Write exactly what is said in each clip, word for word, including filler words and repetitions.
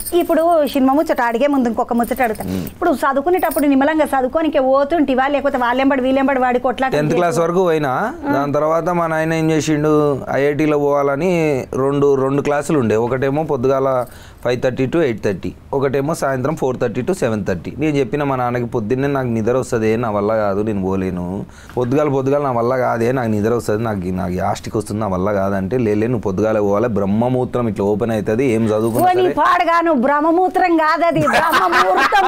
ఇప్పుడు సినిమా ముచ్చట అడిగే ముందు ఇంకొక ముచ్చట అడుగుతాను. ఇప్పుడు చదువుకునేటప్పుడు నిమ్మలంగా చదువుకోనికి పోతుంటివా లేకపోతే వాళ్ళెంబడి వీళ్ళెంబడి వాడి కొట్లాట? టెన్త్ క్లాస్ వరకు పోయినా. దాని తర్వాత మా నాయన ఏం చేసిండు, ఐఐటీలో పోవాలని రెండు రెండు క్లాసులు ఉండే. ఒకటేమో పొద్దుగాల five thirty to eight thirty ఒకటేమో సాయంత్రం four thirty to seven thirty నేను చెప్పిన మా నాన్నకి పొద్దున్నే నాకు నిద్ర వస్తుంది, నా వల్ల కాదు, నేను పోలేను. పొద్దుగాల పొద్దుగాల నా వల్ల కాదే, నాకు నిద్ర వస్తుంది, నాకు నాకు యాస్టిక్ వస్తుంది, నా వల్ల కాదంటే లేలే నువ్వు పొద్దుగాల పోవాలి, బ్రహ్మముహూర్తం ఇట్లా ఓపెన్ అవుతుంది, ఏం చదువుకున్నా పాడగాను బ్రహ్మముహూర్తం కాదది బ్రహ్మముహూర్తం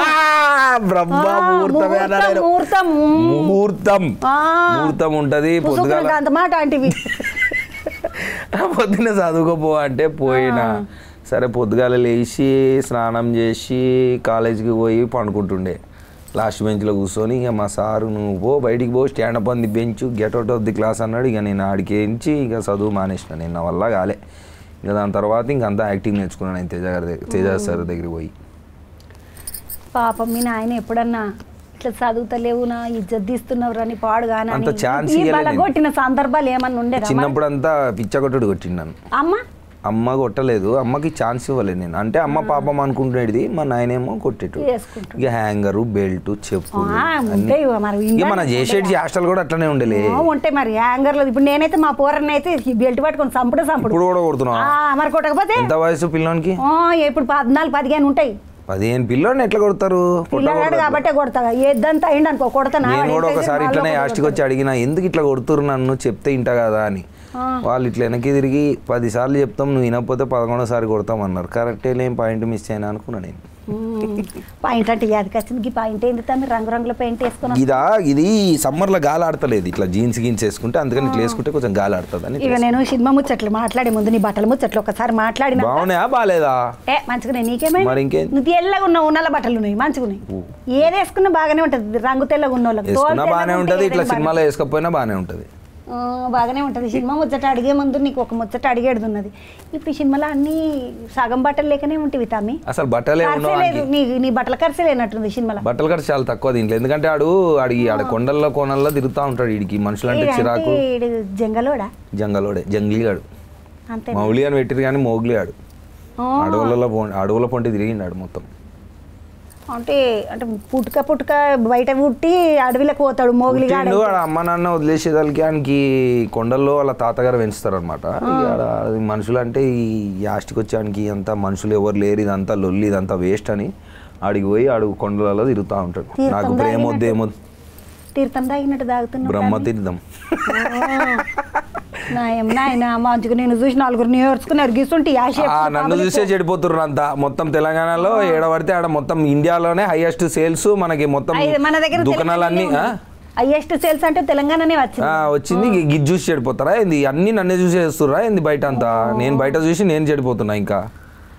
ముహూర్తం ముహూర్తం ముహూర్తం ఉంటది. పొద్దుగాల అంత మాట అంటివి పొద్దున్న చదువుకోపో అంటే పోయినా. సరే పొద్దుగాల లేచి స్నానం చేసి కాలేజీకి పోయి పండుకుంటుండే. లాస్ట్ బెంచ్లో కూర్చొని ఇక మా సారు నువ్వు పో బయటికి పో stand up on the bench get out of the class అన్నాడు. ఇక నేను ఆడికి ఎంచి ఇక చదువు మానేసిన. నేను నా వల్ల కాలే. ఇక దాని తర్వాత ఇంకంతా యాక్టింగ్ నేర్చుకున్నాను నేను తేజ గారి దగ్గర తేజ సార్ దగ్గరికి పోయి. పాపం మీ నాయన ఎప్పుడన్నా ఇట్లా చదువుతలేవు నా ఇజ్జత్ తీస్తున్నావు అని పాడుగానే అంత ఛాన్స్ కొట్టిన సందర్భాలు ఏమన్నా ఉండే? చిన్నప్పుడు అంతా పిచ్చ కొట్టుడు కొట్టిండాను. అమ్మ అమ్మ కొట్టలేదు, అమ్మకి ఛాన్స్ ఇవ్వలేదు నేను. అంటే అమ్మ పాపం అనుకుంటున్నది, మా నాయనేమో కొట్టేటు. ఇక హ్యాంగరు బెల్ట్ చెప్పు ఇక మన చేసేటి హాస్టల్ కూడా అట్లనే ఉండలే ఉంటాయి మరి హ్యాంగర్లు. ఇప్పుడు నేనైతే మా పోరని అయితే బెల్ట్ పట్టుకొని చంపుడు చంపుడు ఇప్పుడు కూడా కొడుతున్నావు. మరి కొట్టకపోతే ఎంత వయసు పిల్లోనికి? ఇప్పుడు పద్నాలుగు పదిహేను ఉంటాయి. పదిహేను పిల్లోని ఎట్లా కొడతారు? పిల్లగాడు కాబట్టే కొడతా. ఏదంతా అయింది అనుకో కొడతా. నేను కూడా ఒకసారి ఇట్లనే హాస్టల్కి వచ్చి అడిగినా, ఎందుకు ఇట్లా కొడుతురు నన్ను, చెప్తే ఇంట కదా అని. వాళ్ళు ఇట్లా వెనక్కి తిరిగి పదిసార్లు చెప్తాం, నువ్వు వినకపోతే పదకొండోసారి కొడతాం అన్నారు. కరెక్టే, లేం పాయింట్ మిస్ అయినా అనుకున్నా నేను. పాయింట్ అంటే యాదకి వచ్చింది. పాయింట్ ఏంటి తమ్మి? రంగురంగుల పెయింట్ వేసుకున్నా. ఇదా ఇది సమ్మర్ లో గాలి ఆడతలేదు, ఇట్లా జీన్స్ గీన్స్ వేసుకుంటే, అందుకని ఇట్లా వేసుకుంటే కొంచెం గాలి ఆడుతుంది అని. ఇక నేను సినిమా ముచ్చట్లు మాట్లాడే ముందు నీ బట్టల ముచ్చట్లు ఒకసారి మాట్లాడినా. బాగున్నాయా బాగాలేదా? ఏ మంచిగా నీకేమై మరి ఇంకే నువ్వు తెల్లగా ఉన్నావు, ఉన్నల బట్టలు ఉన్నాయి మంచిగా ఉన్నాయి. ఏది వేసుకున్నా బాగానే ఉంటది. రంగు తెల్లగా ఉన్న వాళ్ళకి బాగానే ఉంటది, ఇట్లా సినిమాలో వేసుకోకపోయినా బాగానే ఉంటది, బాగానే ఉంటుంది. సినిమా ముచ్చట అడిగే ముందు నీకు ఒక ముచ్చట అడిగేది ఉన్నది. ఇప్పుడు సినిమాలో అన్ని సగం బట్టలు లేకనే ఉంటుంది తమ్మి. అసలు బట్టలే లేదు, నీ నీ బట్టల ఖర్చు లేనట్టుంది సినిమాలో. బట్టల ఖర్చు చాలా తక్కువ దీంట్లో. ఎందుకంటే ఆడు అడిగి ఆడ కొండల్లో కోనల్లో తిరుగుతూ ఉంటాడు. వీడికి మనుషులు అంటే చిరాకు. జంగలోడా? జంగలోడే, జంగ్లీగాడు. అంతే మౌలి అని పెట్టిరు కానీ మోగ్లీ ఆడు. అడవులలో అడవుల పొంటి తిరిగిండాడు మొత్తం. అంటే అంటే పుట్టుక పుట్టుక బయట పుట్టి అడవిలోకి పోతాడు మోగిలిగాడు. అమ్మ నాన్న వదిలేసేదానికి ఆయనకి కొండల్లో వాళ్ళ తాతగారు పెంచుతారు అనమాట. మనుషులు అంటే ఈ యాస్టికి వచ్చానికి అంతా మనుషులు ఎవరు లేరు, ఇదంతా లొల్లి, ఇదంతా వేస్ట్ అని ఆడికి పోయి ఆడు కొండలలో తిరుగుతూ ఉంటాడు. నాకు ప్రేమ వద్దు ఏమొద్దు, తీర్థం తాగినట్టు తాగుతున్నా, బ్రహ్మ తీర్థం. నేను చూసి నలుగురు నేర్చుకున్నారు గీసుంటే నన్ను చూసే చెడిపోతున్నారు అంతా. మొత్తం తెలంగాణలో ఏడబడితే ఆడ మొత్తం ఇండియాలోనే హైయెస్ట్ సేల్స్ మనకి మొత్తం మన దగ్గర దుకాణాలన్నీ. హైయెస్ట్ సేల్స్ అంటే తెలంగాణనే వచ్చింది వచ్చింది గిజ్ చూసి చెడిపోతారా ఏంది? అన్ని నన్నే చూసి చేస్తుర్రా ఏంది బయట అంతా? నేను బయట చూసి నేను చెడిపోతున్నా ఇంకా.